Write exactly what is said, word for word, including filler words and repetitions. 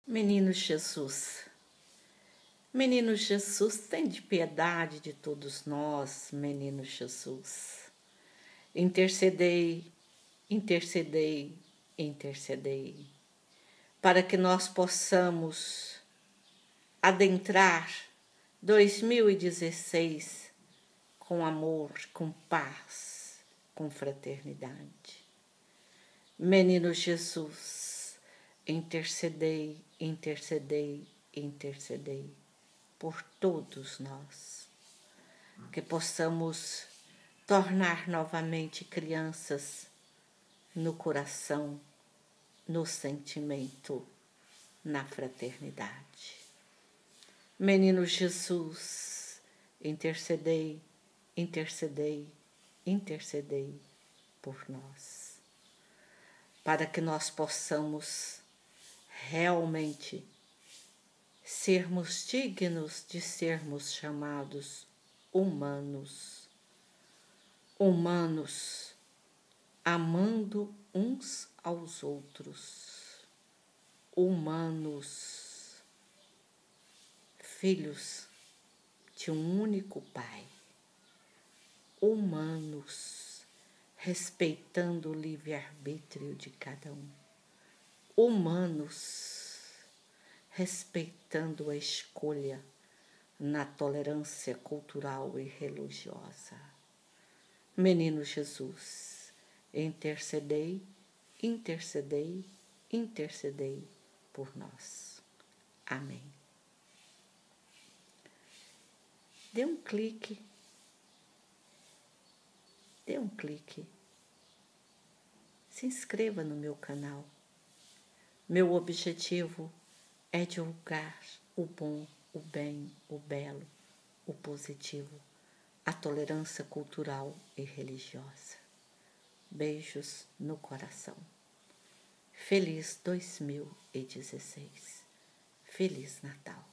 Menino Jesus, Menino Jesus, tem de piedade de todos nós, Menino Jesus. Intercedei, intercedei, intercedei, para que nós possamos adentrar dois mil e dezesseis com amor, com paz, com fraternidade. Menino Jesus, intercedei, intercedei, intercedei por todos nós, que possamos tornar novamente crianças no coração, no sentimento, na fraternidade. Menino Jesus, intercedei, intercedei, intercedei por nós, para que nós possamos realmente sermos dignos de sermos chamados humanos, humanos, amando uns aos outros, humanos, filhos de um único Pai, humanos, respeitando o livre-arbítrio de cada um, humanos, respeitando a escolha na tolerância cultural e religiosa. Menino Jesus, intercedei, intercedei, intercedei por nós. Amém. Dê um clique, dê um clique, se inscreva no meu canal. Meu objetivo é divulgar o bom, o bem, o belo, o positivo, a tolerância cultural e religiosa. Beijos no coração. Feliz dois mil e dezesseis. Feliz Natal.